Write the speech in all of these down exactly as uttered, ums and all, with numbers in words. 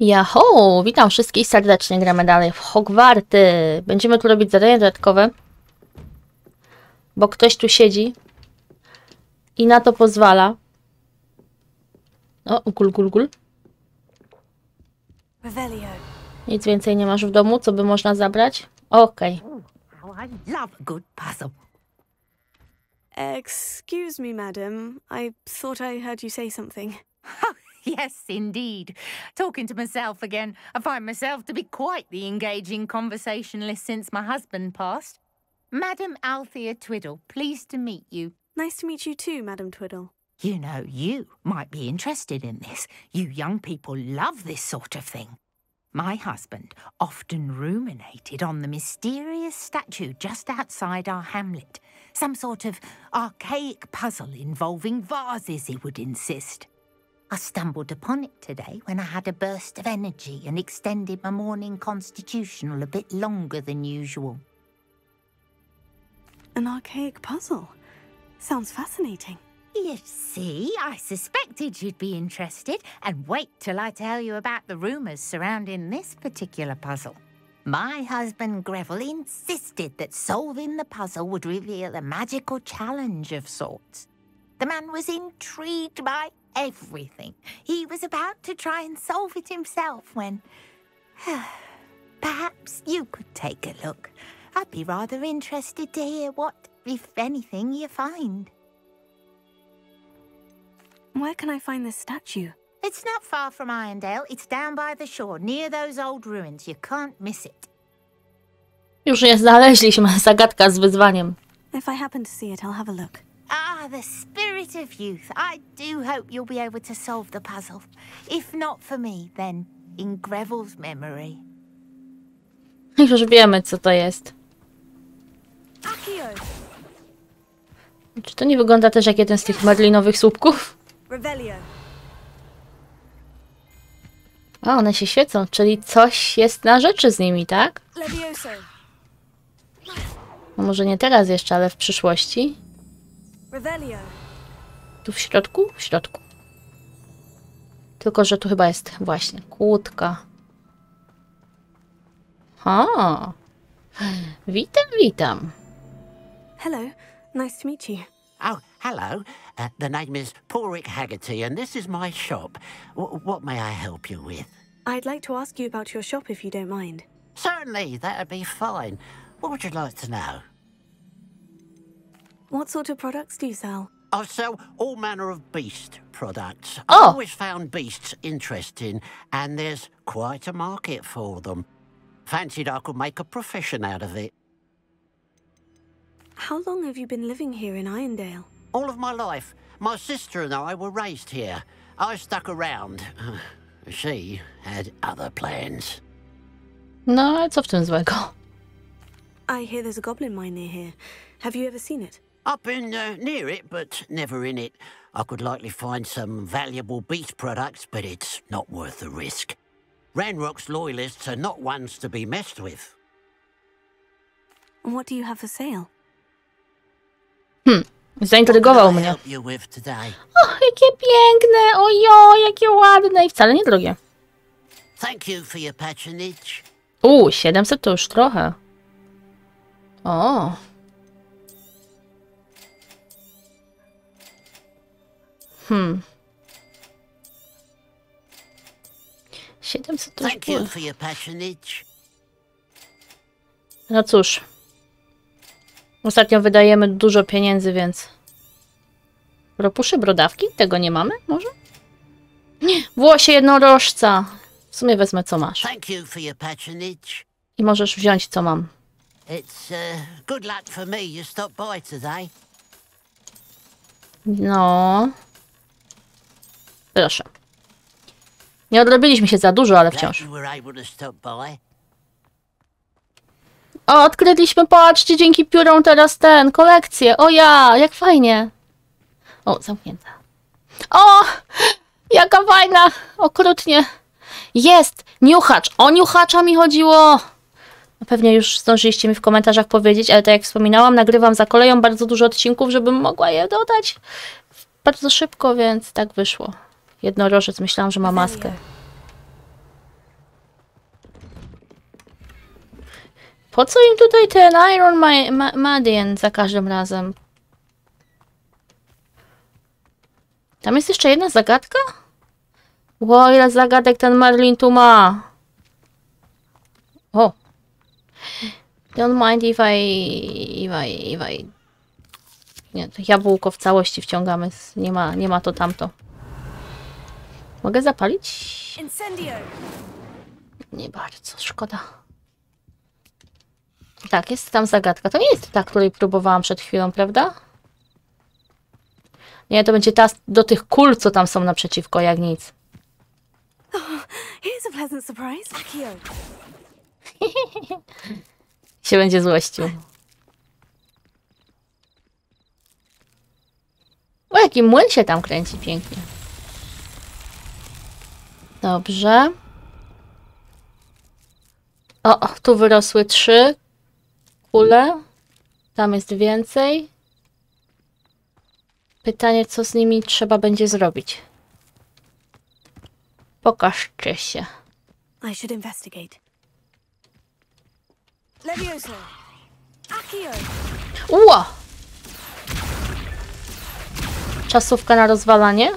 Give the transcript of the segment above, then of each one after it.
Jaho! Witam wszystkich serdecznie, gramy dalej w Hogwarty. Będziemy tu robić zadania dodatkowe, bo ktoś tu siedzi i na to pozwala. O, gul, gul, gul. Nic więcej nie masz w domu, co by można zabrać? Okej. Okay. I love a good puzzle. Excuse me, madam. I thought I heard you say something. Yes, indeed. Talking to myself again. I find myself to be quite the engaging conversationalist since my husband passed. Madam Althea Twiddle, pleased to meet you. Nice to meet you too, Madam Twiddle. You know, you might be interested in this. You young people love this sort of thing. My husband often ruminated on the mysterious statue just outside our hamlet. Some sort of archaic puzzle involving vases, he would insist. I stumbled upon it today when I had a burst of energy and extended my morning constitutional a bit longer than usual. An archaic puzzle? Sounds fascinating. You see, I suspected you'd be interested, and wait till I tell you about the rumours surrounding this particular puzzle. My husband Greville insisted that solving the puzzle would reveal a magical challenge of sorts. The man was intrigued by everything. He was about to try and solve it himself when... Perhaps you could take a look. I'd be rather interested to hear what, if anything, you find. Where can I find this statue? It's not far from Irondale. It's down by the shore, near those old ruins. You can't miss it. Już je znaleźliśmy. Zagadka z wyzwaniem. If I happen to see it, I'll have a look. Ah, the spirit of youth. I do hope you'll be able to solve the puzzle. If not for me, then in Greville's memory. Już wiemy, co to jest. Accio! Czy to nie wygląda też jak jeden z tych marlinowych słupków? Revelio. A, one się świecą, czyli coś jest na rzeczy z nimi, tak? Levioso. No może nie teraz jeszcze, ale w przyszłości. Revelio. Tu w środku? W środku. Tylko, że tu chyba jest właśnie kłódka. Ha. Witam, witam. Hello. Nice to meet you. Oh, hello. Uh, the name is Porrick Haggerty, and this is my shop. W what may I help you with? I'd like to ask you about your shop if you don't mind. Certainly, that'd be fine. What would you like to know? What sort of products do you sell? I sell all manner of beast products. Oh. I've always found beasts interesting, and there's quite a market for them. Fancied I could make a profession out of it. How long have you been living here in Irondale? All of my life. My sister and I were raised here. I stuck around. She had other plans. No, ale co w tym złego? I hear there's a goblin mine near here. Have you ever seen it? I've been uh, near it, but never in it. I could likely find some valuable beast products, but it's not worth the risk. Ranrock's loyalists are not ones to be messed with. And what do you have for sale? Hmm, zaintrygował mnie. Help you with today? O, jakie piękne! Ojo, jakie ładne! I wcale nie drogie. Thank you for your patronage. U, siedemset to już trochę. O. Hmm. siedemset to już Thank you było. for your patronage. No cóż. Ostatnio wydajemy dużo pieniędzy, więc... Ropusze, brodawki? Tego nie mamy? Może? Nie. Włosie jednorożca. W sumie wezmę, co masz. Thank you for your patronage. I możesz wziąć, co mam. It's uh, good luck for me you stopped by today. No. Proszę. Nie odrobiliśmy się za dużo, ale Glad wciąż. you were able to stop by. O, odkryliśmy, patrzcie, dzięki piórom teraz ten, kolekcję. O ja, jak fajnie. O, zamknięta. O, jaka fajna, okrutnie. Jest, niuchacz. O niuchacza mi chodziło. No pewnie już zdążyliście mi w komentarzach powiedzieć, ale tak jak wspominałam, nagrywam za koleją bardzo dużo odcinków, żebym mogła je dodać bardzo szybko, więc tak wyszło. Jednorożec, myślałam, że ma maskę. Po co im tutaj ten Iron Ma Ma Madian za każdym razem? Tam jest jeszcze jedna zagadka? Ło, ile zagadek ten Merlin tu ma. O. Don't mind if I... if I... if I... Nie, to jabłko w całości wciągamy. Nie ma, nie ma to tamto. Mogę zapalić? Incendio! Nie bardzo, szkoda. Tak, jest tam zagadka. To nie jest ta, której próbowałam przed chwilą, prawda? Nie, to będzie ta do tych kul, co tam są naprzeciwko, jak nic. Here's a pleasant surprise. Accio. Się będzie złościł. O, jaki młyn się tam kręci pięknie. Dobrze. O, tu wyrosły trzy kule. Tam jest więcej. Pytanie, co z nimi trzeba będzie zrobić. Pokażcie się. I should investigate. Levioso! Accio! Ua! Czasówka na rozwalanie?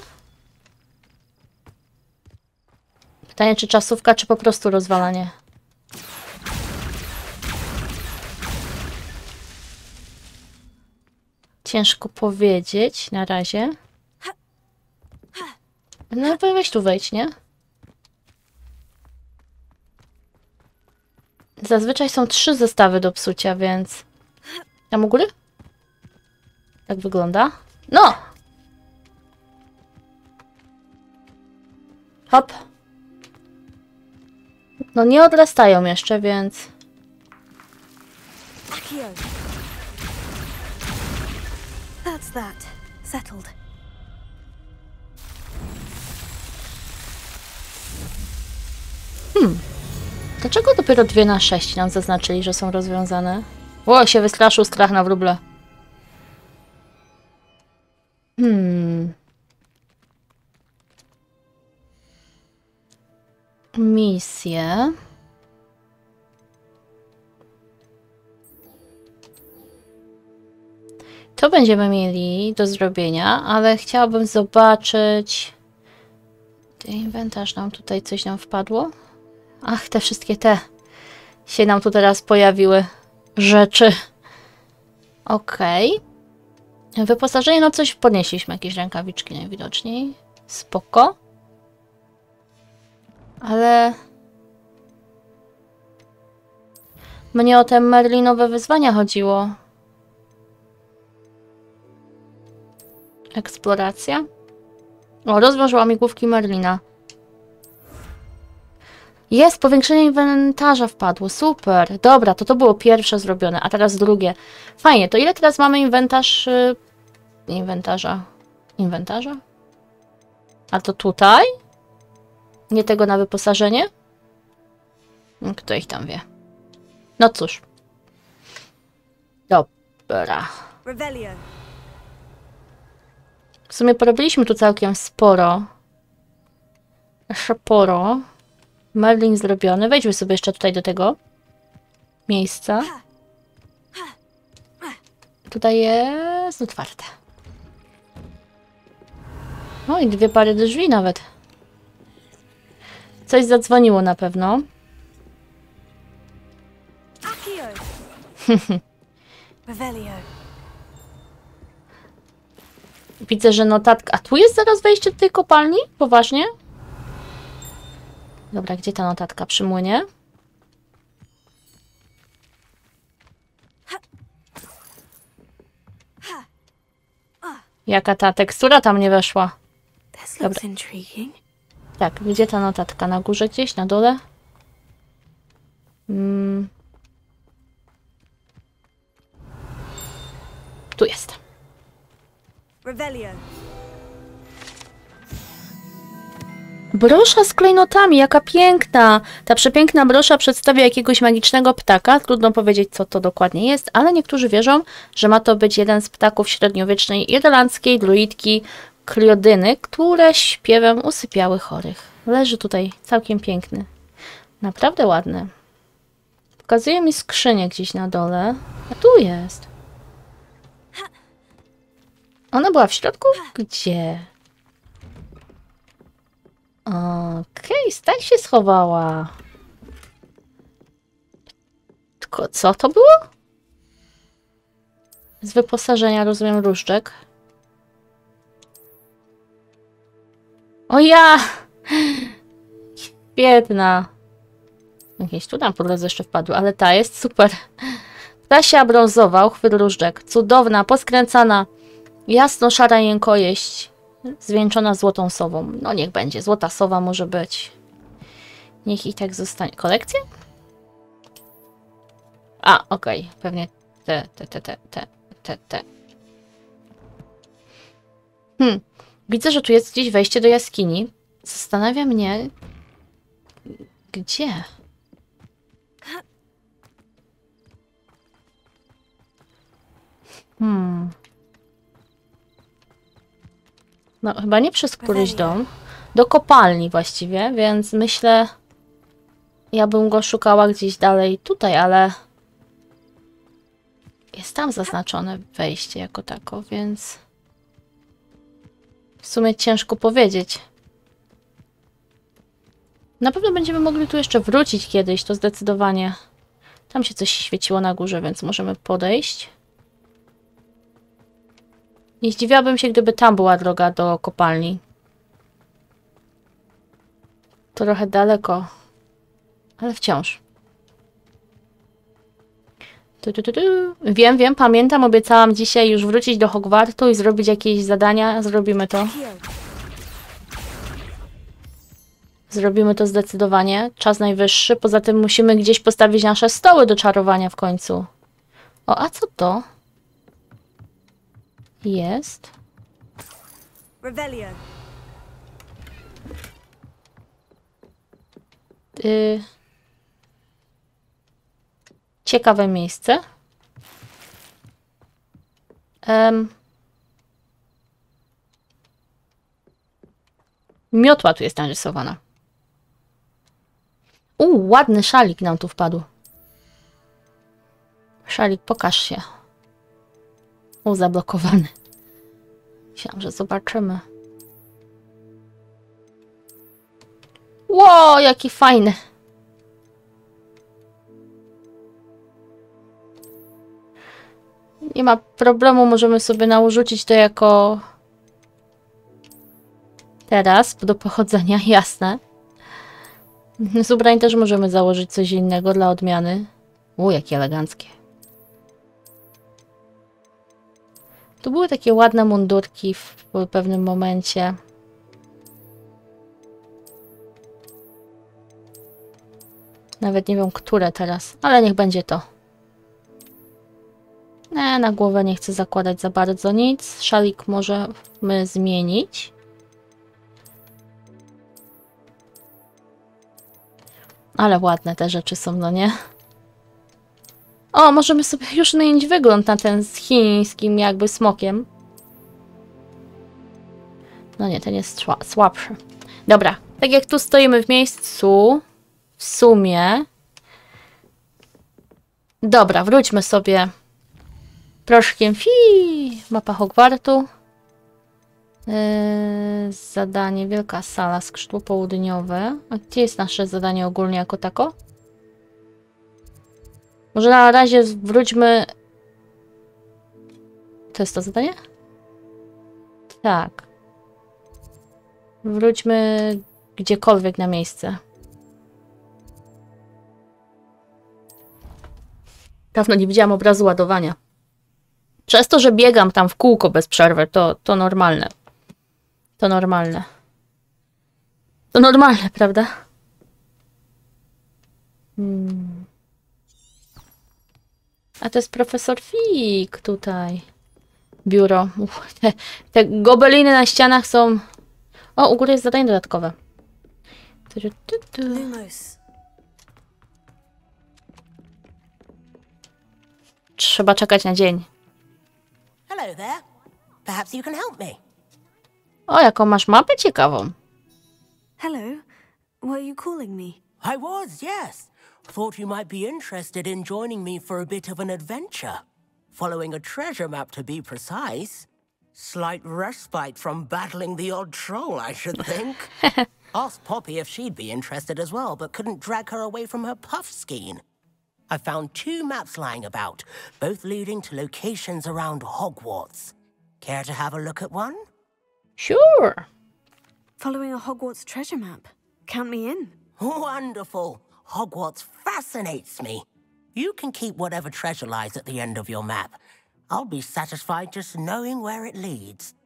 Pytanie, czy czasówka, czy po prostu rozwalanie? Ciężko powiedzieć na razie. No weź tu wejdź, nie? Zazwyczaj są trzy zestawy do psucia, więc... Tam u góry? Tak wygląda. No! Hop. No nie odrastają jeszcze, więc... Accio! That's that. Settled. Hmm. Dlaczego dopiero dwie na sześć nam zaznaczyli, że są rozwiązane? O, się wystraszył strach na wróble. Hmm. Misje. To będziemy mieli do zrobienia, ale chciałabym zobaczyć... Inwentarz nam tutaj coś nam wpadło. Ach, te wszystkie te się nam tu teraz pojawiły rzeczy. Okej. Okay. Wyposażenie, no coś podnieśliśmy, jakieś rękawiczki najwidoczniej. Spoko. Ale... Mnie o te merlinowe wyzwania chodziło. Eksploracja. O, rozwiąż łamigłówki Merlina. Jest, powiększenie inwentarza wpadło. Super. Dobra, to to było pierwsze zrobione, a teraz drugie. Fajnie, to ile teraz mamy inwentarz... Yy, inwentarza? Inwentarza? A to tutaj? Nie tego na wyposażenie? Kto ich tam wie? No cóż. Dobra. Revelio. W sumie porobiliśmy tu całkiem sporo. Sporo. Merlin zrobiony. Wejdźmy sobie jeszcze tutaj do tego miejsca. Tutaj jest otwarte. O, i dwie pary drzwi nawet. Coś zadzwoniło na pewno. Accio. Revelio. Widzę, że notatka... A tu jest zaraz wejście do tej kopalni? Poważnie? Dobra, gdzie ta notatka? Przy młynie? Jaka ta tekstura tam nie weszła? This looks intriguing. Tak, gdzie ta notatka? Na górze gdzieś? Na dole? Hmm. Tu jest. Revelio. Brosza z klejnotami, jaka piękna! Ta przepiękna brosza przedstawia jakiegoś magicznego ptaka. Trudno powiedzieć, co to dokładnie jest, ale niektórzy wierzą, że ma to być jeden z ptaków średniowiecznej irlandzkiej druidki Kliodyny, które śpiewem usypiały chorych. Leży tutaj całkiem piękny. Naprawdę ładny. Pokazuje mi skrzynię gdzieś na dole. A tu jest. Ona była w środku? Gdzie? Okej, tak się schowała. Tylko co to było? Z wyposażenia, rozumiem, różdżek. O ja! Biedna. Jakieś tu tam po drodze jeszcze wpadły, ale ta jest super. Ptasia brązowa, uchwyt różdżek. Cudowna, poskręcana. Jasno-szara jękojeść. Zwieńczona złotą sową. No niech będzie. Złota sowa może być. Niech i tak zostanie. Kolekcja? A, okej. Okay. Pewnie te, te, te, te, te, te, te. Hmm. Widzę, że tu jest gdzieś wejście do jaskini. Zastanawia mnie... Gdzie? Hmm. No, chyba nie przez któryś dom. Do kopalni właściwie, więc myślę... Ja bym go szukała gdzieś dalej tutaj, ale... Jest tam zaznaczone wejście jako tako, więc... W sumie ciężko powiedzieć. Na pewno będziemy mogli tu jeszcze wrócić kiedyś, to zdecydowanie. Tam się coś świeciło na górze, więc możemy podejść. Nie zdziwiłabym się, gdyby tam była droga do kopalni. Trochę daleko, ale wciąż. Tu, tu, tu, tu. Wiem, wiem, pamiętam, obiecałam dzisiaj już wrócić do Hogwartu i zrobić jakieś zadania. Zrobimy to. Zrobimy to zdecydowanie. Czas najwyższy. Poza tym musimy gdzieś postawić nasze stoły do czarowania w końcu. O, a co to jest? Y... Ciekawe miejsce. Um... Miotła tu jest narysowana. U, ładny szalik nam tu wpadł. Szalik, pokaż się. U, zablokowany. Myślałam, że zobaczymy. Ło, jaki fajny. Nie ma problemu, możemy sobie narzucić to jako... Teraz, do pochodzenia, jasne. Z ubrań też możemy założyć coś innego dla odmiany. U, jakie eleganckie. Tu były takie ładne mundurki w pewnym momencie. Nawet nie wiem, które teraz, ale niech będzie to. Nie, na głowę nie chcę zakładać za bardzo nic. Szalik możemy zmienić. Ale ładne te rzeczy są, no nie? O, możemy sobie już zmienić wygląd na ten z chińskim jakby smokiem. No nie, ten jest słabszy. Dobra, tak jak tu stoimy w miejscu, w sumie... Dobra, wróćmy sobie proszkiem. Fi, mapa Hogwartu. Yy, zadanie, wielka sala, skrzydło południowe. A gdzie jest nasze zadanie ogólnie jako tako? Może na razie wróćmy... To jest to zadanie? Tak. Wróćmy gdziekolwiek na miejsce. Dawno nie widziałam obrazu ładowania. Przez to, że biegam tam w kółko bez przerwy, to, to normalne. To normalne. To normalne, prawda? Hmm. A to jest profesor Fig tutaj. Biuro. Uf, te, te gobeliny na ścianach są... O, u góry jest zadanie dodatkowe. Tu, tu, tu, tu. Trzeba czekać na dzień. Hello there. Perhaps you can help me. O, jaką masz mapę ciekawą. Hello. Were you calling me? I was, yes. Thought you might be interested in joining me for a bit of an adventure. Following a treasure map, to be precise. Slight respite from battling the odd troll, I should think. Asked Poppy if she'd be interested as well, but couldn't drag her away from her puff skein. I found two maps lying about, both leading to locations around Hogwarts. Care to have a look at one? Sure. Following a Hogwarts treasure map. Count me in. Wonderful. Hogwarts fascinates me. You can keep whatever treasure lies at the end of your map. I'll be satisfied just knowing where it leads.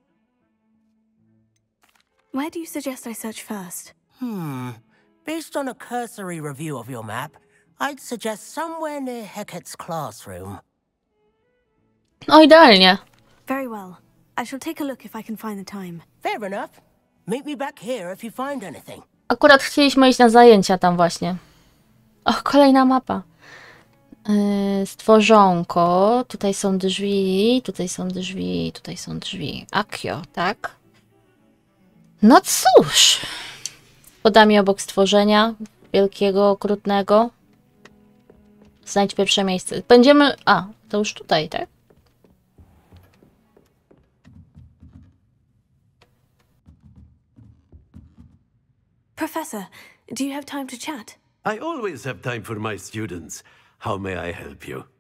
Where do you suggest I search first? Hmm. Based on a cursory review of your map, I'd suggest somewhere near Hecat's classroom. No idealnie. Very well. I shall take a look if I can find the time. Fair enough. Meet me back here if you find anything. Akurat chcieliśmy iść na zajęcia tam właśnie. O, kolejna mapa. Yy, stworzonko. Tutaj są drzwi, tutaj są drzwi, tutaj są drzwi. Akio, tak? No cóż. Podami obok stworzenia. Wielkiego, okrutnego. Znajdź pierwsze miejsce. Będziemy... A, to już tutaj, tak? Professor, do you have time to chat? I always have time for my students. How may I help you?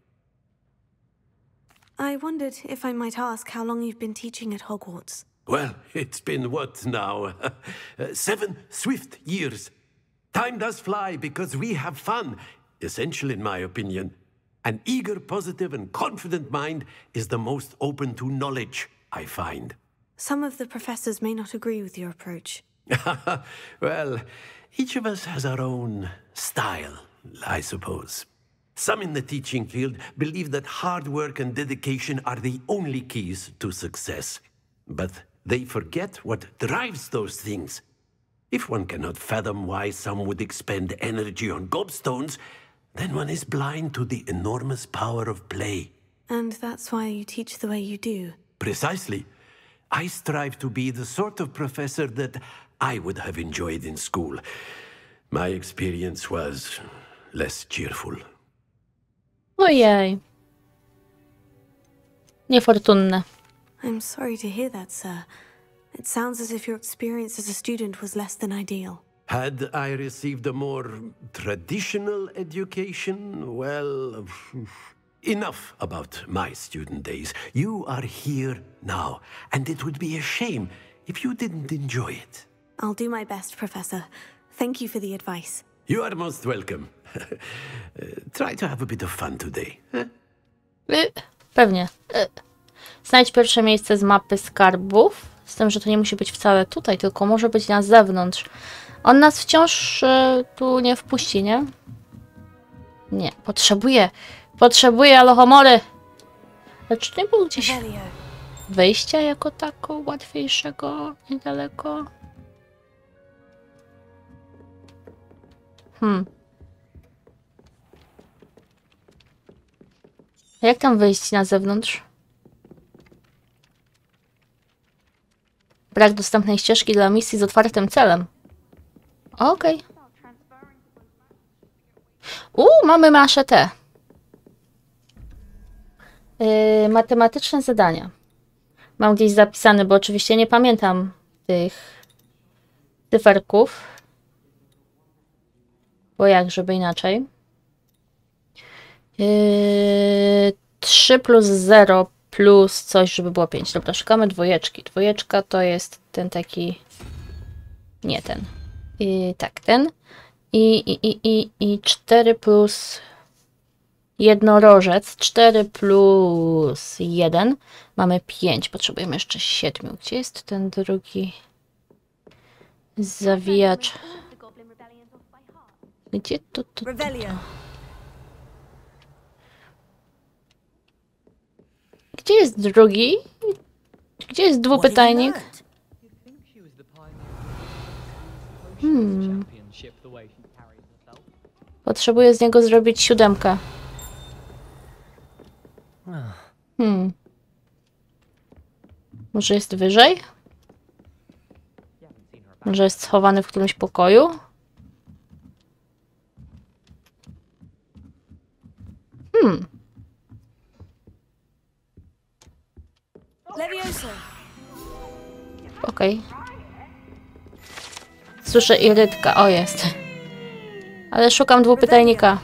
I wondered if I might ask how long you've been teaching at Hogwarts. Well, it's been what now? Uh, seven swift years. Time does fly because we have fun. Essential in my opinion. An eager, positive, and confident mind is the most open to knowledge, I find. Some of the professors may not agree with your approach. Well, each of us has our own style, I suppose. Some in the teaching field believe that hard work and dedication are the only keys to success. But they forget what drives those things. If one cannot fathom why some would expend energy on gobstones, then one is blind to the enormous power of play. And that's why you teach the way you do. Precisely. I strive to be the sort of professor that I would have enjoyed in school. My experience was less cheerful. Ojej. Niefortunne. I'm sorry to hear that, sir. It sounds as if your experience as a student was less than ideal. Had I received a more traditional education, well, enough about my student days. You are here now, and it would be a shame if you didn't enjoy it. I'll do my best, Professor. Thank you for the advice. You are most welcome. uh, try to have a bit of fun today. Huh? Y, pewnie. Y. Znajdź pierwsze miejsce z mapy skarbów. Z tym, że to nie musi być wcale tutaj, tylko może być na zewnątrz. On nas wciąż y, tu nie wpuści, nie? Nie, potrzebuję. Potrzebuję alohomory. Lecz nie było gdzieś wyjścia jako tako łatwiejszego niedaleko. Hmm. A jak tam wyjść na zewnątrz? Brak dostępnej ścieżki dla misji z otwartym celem. Okej. Okay. Uuu, mamy maszetę. Yy, matematyczne zadania. Mam gdzieś zapisane, bo oczywiście nie pamiętam tych cyferków. Bo jak, żeby inaczej. Yy, trzy plus zero plus coś, żeby było pięć. Dobra, szukamy dwójeczki. Dwójeczka to jest ten taki... Nie ten. Yy, tak, ten. I, i, i, i, i cztery plus... Jednorożec. cztery plus jeden. Mamy pięć. Potrzebujemy jeszcze siedmiu. Gdzie jest ten drugi zawijacz? Gdzie to, to, to, to? Gdzie jest drugi? Gdzie jest dwupytajnik? Hmm. Potrzebuję z niego zrobić siódemkę. Hmm. Może jest wyżej? Może jest schowany w którymś pokoju? Levioso. Okej. Okay. Słyszę irytka. O, jest. Ale szukam dwupytajnika.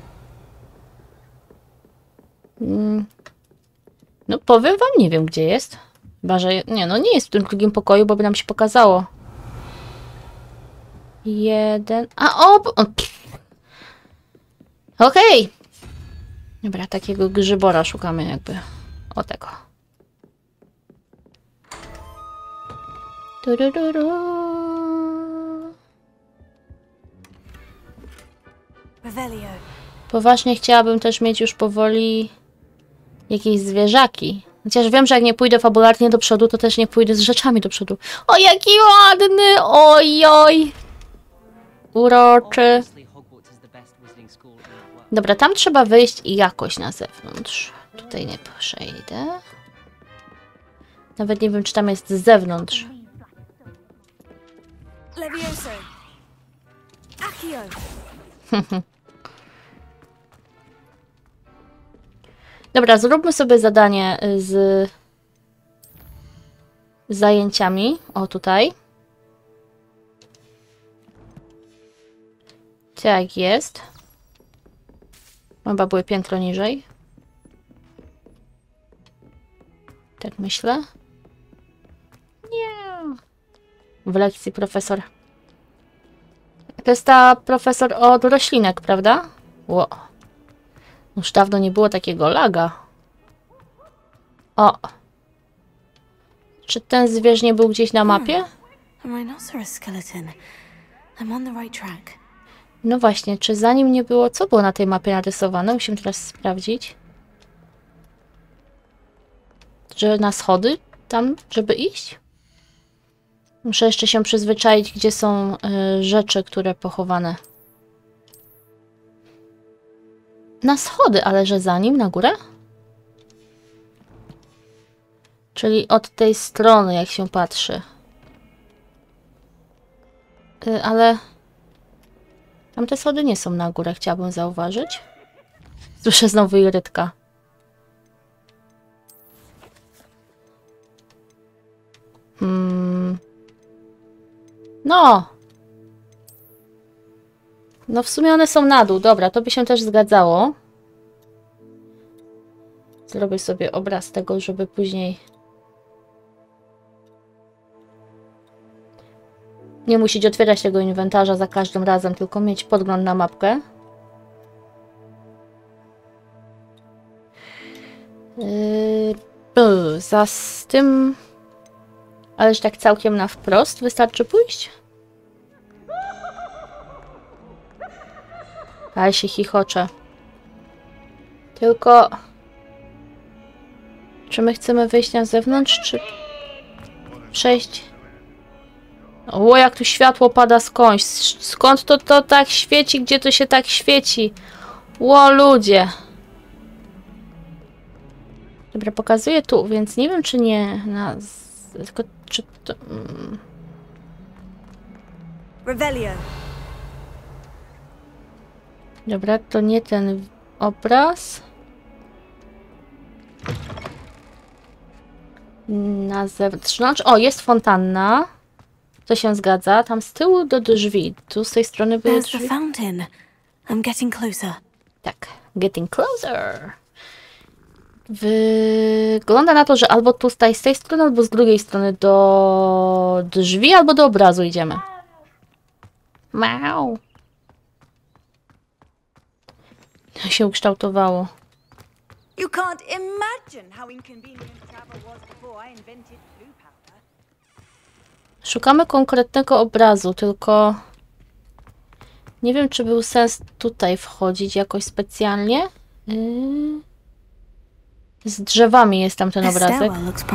Mm. No powiem wam, nie wiem gdzie jest. Chyba, że... Nie, no nie jest w tym drugim pokoju, bo by nam się pokazało. Jeden... A, o! o Okej! Okay. Dobra, takiego grzybora szukamy jakby. O tego. Turururu. Revelio. Poważnie chciałabym też mieć już powoli jakieś zwierzaki. Chociaż wiem, że jak nie pójdę fabularnie do przodu, to też nie pójdę z rzeczami do przodu. O, jaki ładny! Ojoj! Uroczy. Dobra, tam trzeba wyjść i jakoś na zewnątrz. Tutaj nie przejdę. Nawet nie wiem, czy tam jest z zewnątrz. Levioso. Accio. Dobra, zróbmy sobie zadanie z zajęciami. O, tutaj. Tak jest. Chyba były piętro niżej. Tak myślę. Nie. W lekcji profesor. To jest ta profesor od roślinek, prawda? Ło. Już dawno nie było takiego laga. O. Czy ten zwierz nie był gdzieś na mapie? A rhinoceros skeleton. I'm on the right track. No właśnie, czy za nim nie było... Co było na tej mapie narysowane? Musimy teraz sprawdzić. Że na schody tam, żeby iść? Muszę jeszcze się przyzwyczaić, gdzie są y, rzeczy, które pochowane. Na schody, ale że za nim, na górę? Czyli od tej strony, jak się patrzy. Y, ale... Tamte schody nie są na górę, chciałabym zauważyć. Słyszę znowu irytka. Hmm. No! No w sumie one są na dół. Dobra, to by się też zgadzało. Zrobię sobie obraz tego, żeby później... Nie musieć otwierać tego inwentarza za każdym razem, tylko mieć podgląd na mapkę. Yy, za z tym... Ależ tak całkiem na wprost wystarczy pójść? Ale się chichocze. Tylko... Czy my chcemy wyjść na zewnątrz, czy... Przejść... O, jak tu światło pada skądś. Skąd to to tak świeci? Gdzie to się tak świeci? Ło, ludzie. Dobra, pokazuję tu, więc nie wiem, czy nie... Na... Tylko, czy to... Mm. Revelio. Dobra, to nie ten obraz. Na zewnątrz. O, jest fontanna. To się zgadza. Tam z tyłu do drzwi. Tu z tej strony były There's the drzwi. fountain. I'm getting closer. Tak. Getting closer. Wygląda na to, że albo tutaj z tej strony, albo z drugiej strony do drzwi, albo do obrazu idziemy. Mau. To się ukształtowało. You can't imagine how inconvenient travel was before I invented blue powder. Szukamy konkretnego obrazu, tylko nie wiem, czy był sens tutaj wchodzić jakoś specjalnie. Yy... Z drzewami jest tam ten obrazek.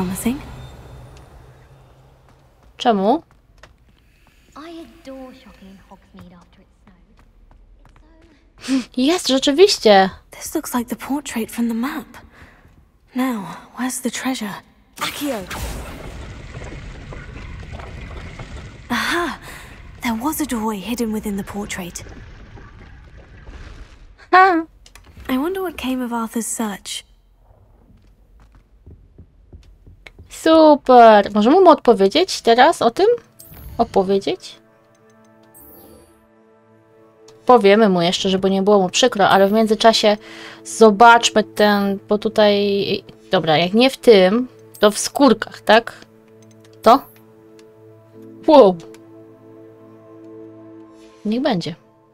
Czemu? Jest, rzeczywiście. This looks like the portrait from the map. Now, where's the treasure? Accio. Aha! There was a doorway hidden within the portrait. Ha. I wonder what came of Arthur's search. super. Możemy mu odpowiedzieć teraz o tym? Opowiedzieć? Powiemy mu jeszcze, żeby nie było mu przykro, ale w międzyczasie zobaczmy ten, bo tutaj... Dobra, jak nie w tym, to w skórkach, tak? To? Wow. Niech będzie.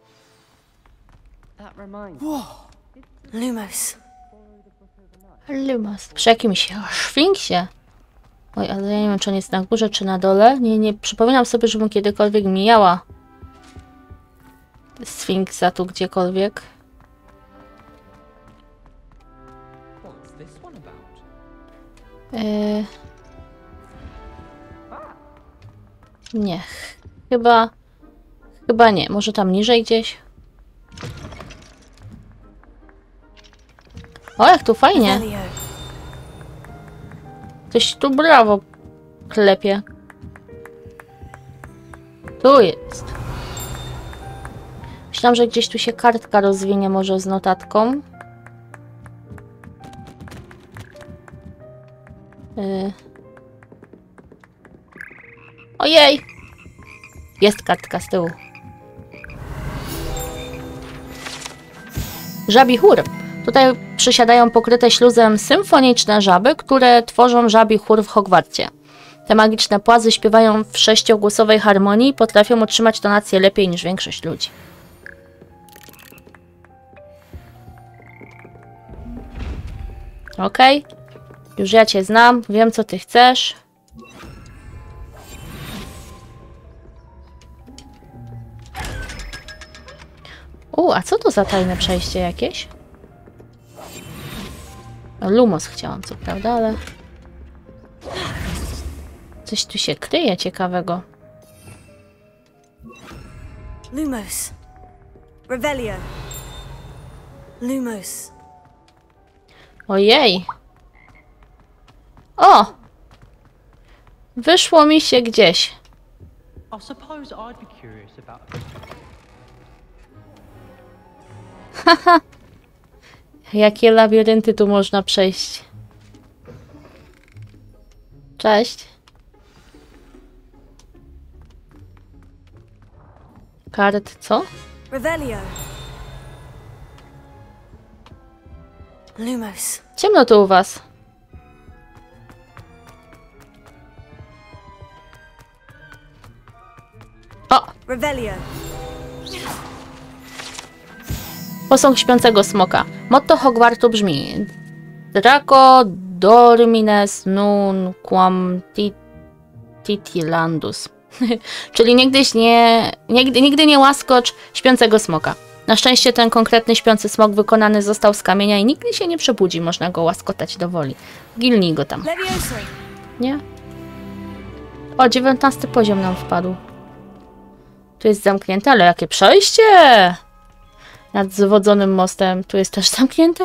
Lumos. Lumos. Przy jakimś szwinksie. Oj, ale ja nie wiem, czy on jest na górze, czy na dole. Nie, nie przypominam sobie, żebym kiedykolwiek mijała Sfinksa tu gdziekolwiek. Yy... Nie. Chyba... Chyba nie. Może tam niżej gdzieś? O, jak tu fajnie. Coś tu brawo klepie. Tu jest. Myślałam, że gdzieś tu się kartka rozwinie może z notatką. Yy. Ojej! Jest kartka z tyłu. Żabi chór. Tutaj przysiadają pokryte śluzem symfoniczne żaby, które tworzą żabi chór w Hogwarcie. Te magiczne płazy śpiewają w sześciogłosowej harmonii i potrafią utrzymać tonację lepiej niż większość ludzi. Okej. Okay. Już ja cię znam, wiem co ty chcesz. U, a co to za tajne przejście jakieś? No, Lumos chciałam, co prawda, ale... Coś tu się kryje ciekawego. Lumos. Revelio. Lumos. Ojej. O! Wyszło mi się gdzieś. Haha. Jakie labirynty tu można przejść. Cześć. Kart, co? Revelio. Lumos. Ciemno tu u was. O! Revelio. Posąg śpiącego smoka. Motto Hogwartu brzmi: Draco dormines nun quam titilandus. Czyli nigdyś nie, nigdy, nigdy nie łaskocz śpiącego smoka. Na szczęście ten konkretny śpiący smok wykonany został z kamienia i nigdy się nie przebudzi. Można go łaskotać do woli. Gilnij go tam. Nie? O, dziewiętnasty poziom nam wpadł. Tu jest zamknięte, ale jakie przejście! Nad zwodzonym mostem. Tu jest też zamknięte?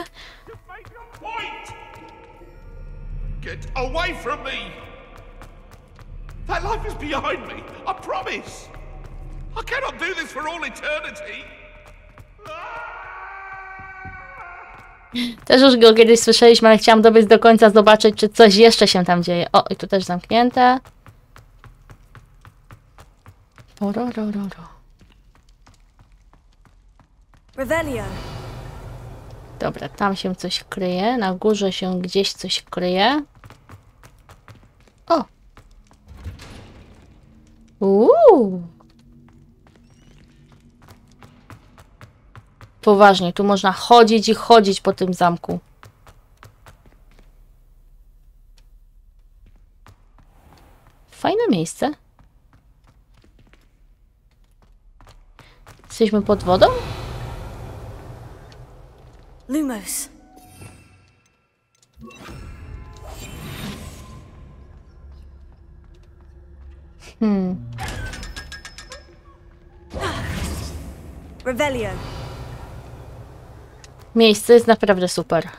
Get away from me! That life is behind me, I promise! I cannot do this for all eternity! Też już go kiedyś słyszeliśmy, ale chciałam dobiec do końca, zobaczyć, czy coś jeszcze się tam dzieje. O, i tu też zamknięte. Pororororo. Revelio. Dobra, tam się coś kryje. Na górze się gdzieś coś kryje. O! Uuu! Poważnie, tu można chodzić i chodzić po tym zamku. Fajne miejsce. Jesteśmy pod wodą? Lumos. Hmm. Revelio. Miejsce jest naprawdę super.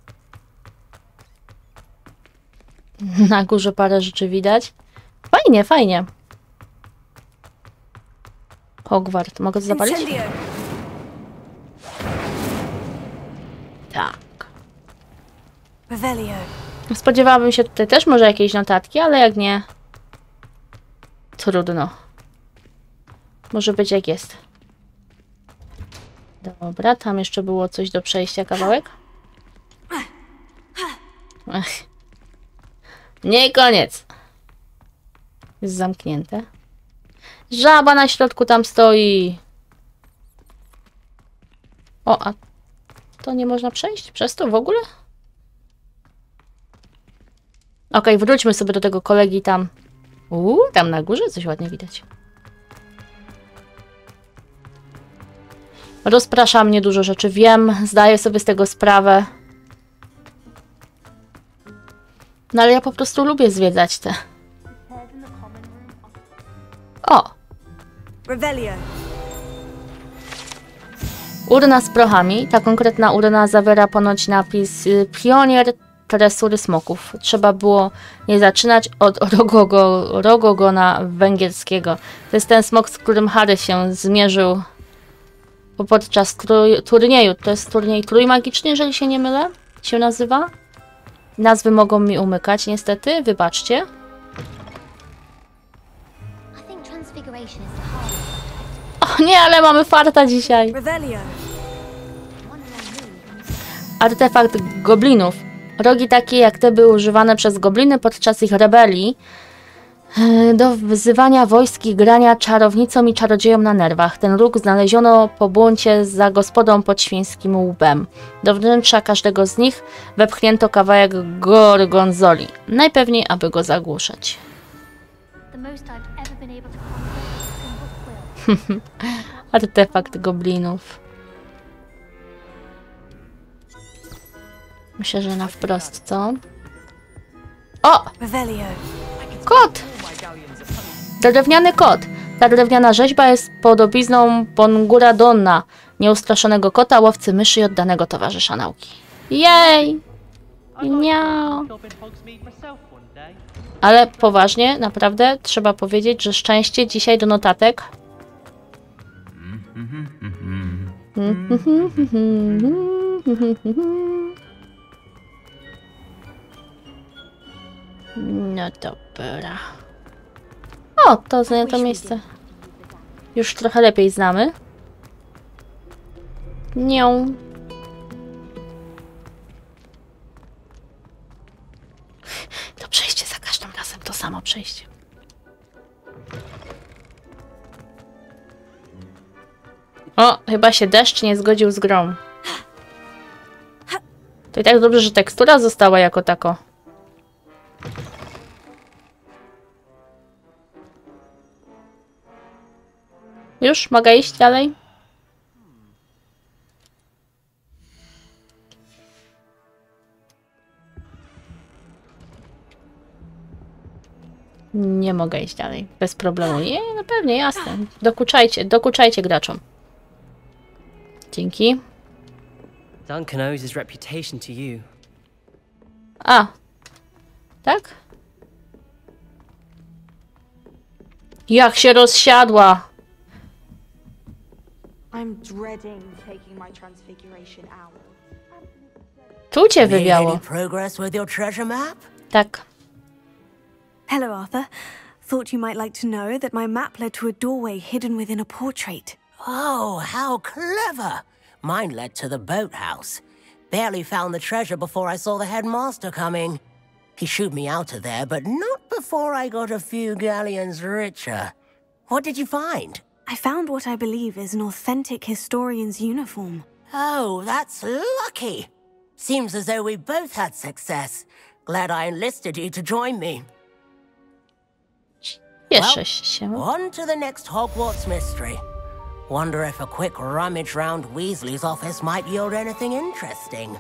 Na górze parę rzeczy widać. Fajnie, fajnie. Hogwart. Mogę to zapalić? Incendio. Tak. Revelio. Spodziewałabym się tutaj też może jakiejś notatki, ale jak nie... Trudno. Może być jak jest. Dobra, tam jeszcze było coś do przejścia, kawałek. Ech. Nie, koniec. Jest zamknięte. Żaba na środku tam stoi. O, a to nie można przejść przez to w ogóle? Okej, okay, wróćmy sobie do tego kolegi tam. Uuu, tam na górze coś ładnie widać. Rozprasza mnie dużo rzeczy. Wiem, zdaję sobie z tego sprawę. No ale ja po prostu lubię zwiedzać te. O! Revelio. Urna z prochami. Ta konkretna urna zawiera ponoć napis y, Pionier tresury smoków. Trzeba było nie zaczynać od rogogo, rogogona węgierskiego. To jest ten smok, z którym Harry się zmierzył podczas turnieju. To jest turniej trójmagiczny, jeżeli się nie mylę, się nazywa. Nazwy mogą mi umykać, niestety. Wybaczcie. O nie, ale mamy farta dzisiaj. Revelio. Artefakt goblinów. Rogi takie jak te były używane przez gobliny podczas ich rebelii do wzywania wojsk i grania czarownicom i czarodziejom na nerwach. Ten róg znaleziono po buncie za gospodą pod świńskim łbem. Do wnętrza każdego z nich wepchnięto kawałek gorgonzoli. Najpewniej, aby go zagłuszać. Artefakt goblinów. Myślę, że na wprost, co? O! Revelio. Kot! Drewniany kot. Ta drewniana rzeźba jest podobizną Bongura Donna, nieustraszonego kota, łowcy myszy i oddanego towarzysza nauki. Jej! Miau. Ale poważnie, naprawdę, trzeba powiedzieć, że szczęście dzisiaj do notatek. No dobra. O, to znamy to miejsce. Już trochę lepiej znamy. Nią. To przejście za każdym razem to samo przejście. O, chyba się deszcz nie zgodził z grą. To i tak dobrze, że tekstura została jako tako. Już? Mogę iść dalej? Nie mogę iść dalej. Bez problemu. Nie, no pewnie, jasne. Dokuczajcie, dokuczajcie graczom. Dzięki. Duncan owes his reputation to you. A. Tak? Jak się rozsiadła. I'm dreading taking my transfiguration out. Tu cię Made wywiało. any progress with your treasure map? Tak. Hello, Arthur. Thought you might like to know that my map led to a doorway hidden within a portrait. Oh, how clever! Mine led to the boathouse. Barely found the treasure before I saw the headmaster coming. He shooed me out of there, but not before I got a few galleons richer. What did you find? I found what I believe is an authentic historian's uniform. Oh, that's lucky. Seems as though we both had success. Glad I enlisted you to join me. Cieszę się. On to the next Hogwarts mystery. Wonder if a quick rummage round Weasley's office might yield anything interesting.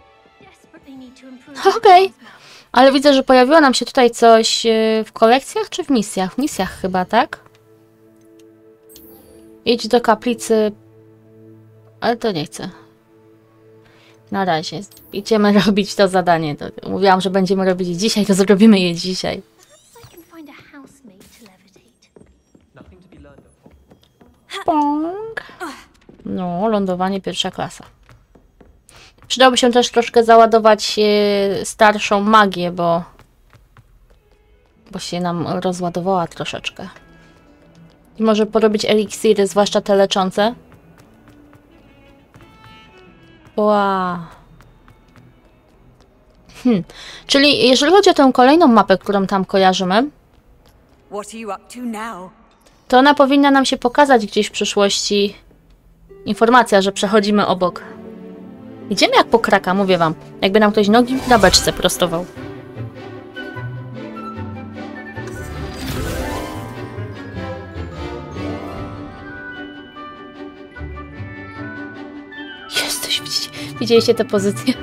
Okej. Okay. Ale widzę, że pojawiło nam się tutaj coś w kolekcjach czy w misjach? W misjach chyba, tak? Idź do kaplicy. Ale to nie chcę. Na razie. Idziemy robić to zadanie. To mówiłam, że będziemy robić je dzisiaj, to zrobimy je dzisiaj. Pong. No, lądowanie pierwsza klasa. Przydałoby się też troszkę załadować e, starszą magię, bo... Bo się nam rozładowała troszeczkę. I może porobić eliksiry, zwłaszcza te leczące. Wow. Hmm. Czyli jeżeli chodzi o tę kolejną mapę, którą tam kojarzymy, What are you up to now? to ona powinna nam się pokazać gdzieś w przyszłości. Informacja, że przechodzimy obok. Idziemy jak po kraka, mówię wam. Jakby nam ktoś nogi na beczce prostował. Jesteś, widzicie, widzieliście tę pozycję?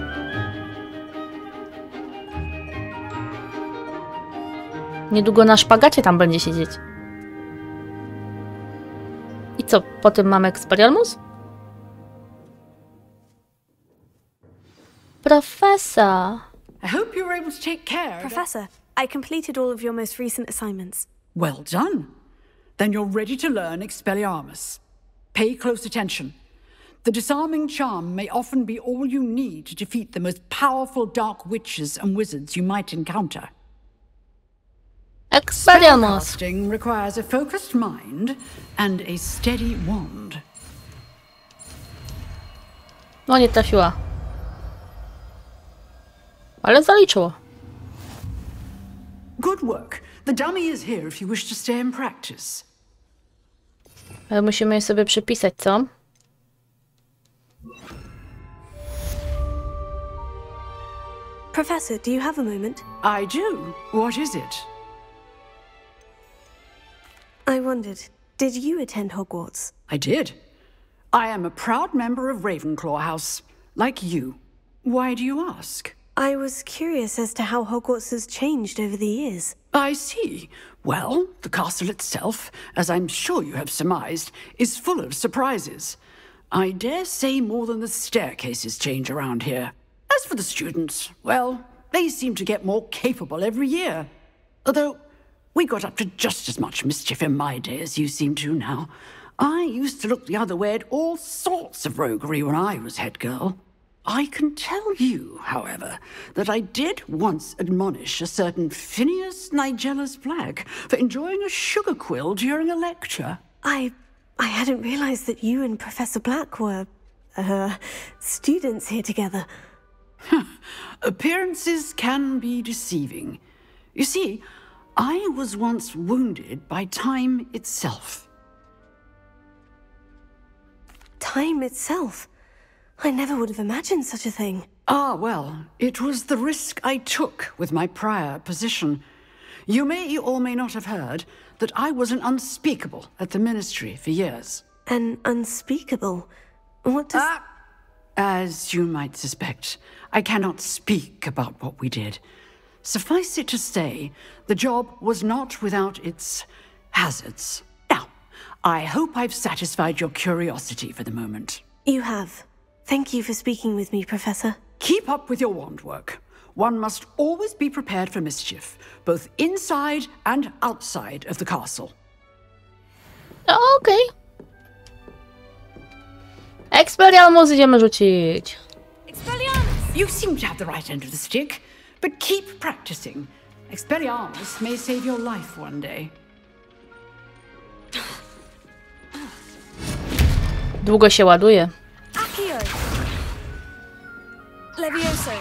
Niedługo na szpagacie tam będzie siedzieć. I co, po tym mamy Expelliarmus? Professor. I hope you were able to take care. Professor, I completed all of your most recent assignments. Well done. Then you're ready to learn Expelliarmus. Pay close attention. The disarming charm may often be all you need to defeat the most powerful dark witches and wizards you might encounter. Expelliarmus. Spellcasting requires a focused mind and a steady wand. No nie trafiła. Ale zaliczyło. Good work. The dummy is here if you wish to stay and practice. Ale musimy je sobie przypisać, co? Professor, do you have a moment? I do. What is it? I wondered, did you attend Hogwarts? I did. I am a proud member of Ravenclaw House, like you. Why do you ask? I was curious as to how Hogwarts has changed over the years. I see. Well, the castle itself, as I'm sure you have surmised, is full of surprises. I dare say more than the staircases change around here. As for the students, well, they seem to get more capable every year. Although, we got up to just as much mischief in my day as you seem to now. I used to look the other way at all sorts of roguery when I was head girl. I can tell you, however, that I did once admonish a certain Phineas Nigellus Black for enjoying a sugar quill during a lecture. I... I hadn't realized that you and Professor Black were... uh... students here together. Appearances can be deceiving. You see, I was once wounded by time itself. Time itself? I never would have imagined such a thing. Ah, well, it was the risk I took with my prior position. You may or may not have heard that I was an unspeakable at the Ministry for years. An unspeakable? What does... Ah, as you might suspect, I cannot speak about what we did. Suffice it to say, the job was not without its hazards. Now, I hope I've satisfied your curiosity for the moment. You have. Thank you for speaking with me, Professor. Keep up with your wand work. One must always be prepared for mischief, both inside and outside of the castle. Okej. Expelliarmus idziemy rzucić. Expelliarmus! You seem to have the right end of the stick, but keep practicing. Expelliarmus may save your life one day. Długo się ładuje. Accio! Levioso!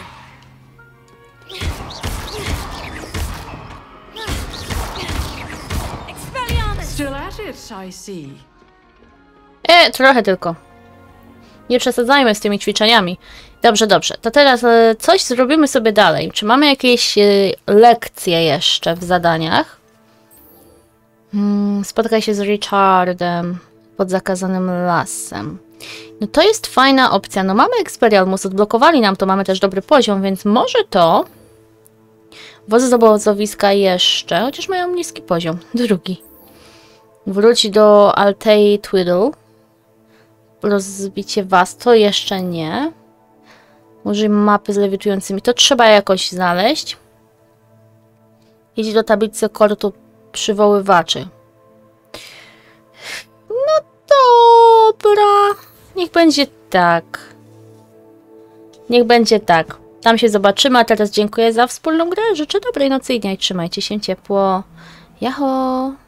Expelliarmus! Still at it, I see. E, trochę tylko. Nie przesadzajmy z tymi ćwiczeniami. Dobrze, dobrze. To teraz e, coś zrobimy sobie dalej. Czy mamy jakieś e, lekcje jeszcze w zadaniach? Hmm, spotkaj się z Richardem pod zakazanym lasem. No to jest fajna opcja. No mamy Expelliarmus, odblokowali nam to, mamy też dobry poziom, więc może to... Wozy z obozowiska jeszcze, chociaż mają niski poziom. Drugi. Wróć do Altei Twiddle. Rozbicie was, to jeszcze nie. Użyj mapy z lewitującymi, to trzeba jakoś znaleźć. Idź do tablicy kortu przywoływaczy. No dobra. Niech będzie tak. Niech będzie tak. Tam się zobaczymy, a teraz dziękuję za wspólną grę. Życzę dobrej nocy i dnia i trzymajcie się ciepło. Jaho!